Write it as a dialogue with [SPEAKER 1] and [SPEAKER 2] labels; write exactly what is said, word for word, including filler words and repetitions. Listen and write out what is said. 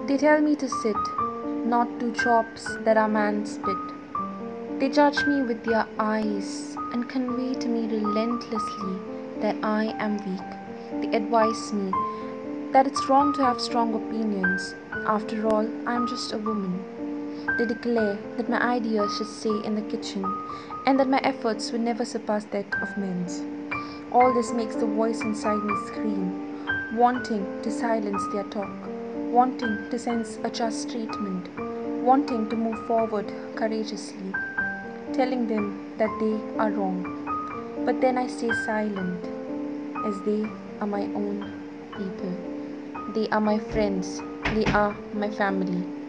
[SPEAKER 1] They tell me to sit, not do jobs that are man's bit. They judge me with their eyes and convey to me relentlessly that I am weak. They advise me that it's wrong to have strong opinions. After all, I am just a woman. They declare that my ideas should stay in the kitchen and that my efforts would never surpass that of men's. All this makes the voice inside me scream, wanting to silence their talk, wanting to sense a just treatment, wanting to move forward courageously, telling them that they are wrong. But then I stay silent, as they are my own people. They are my friends, they are my family.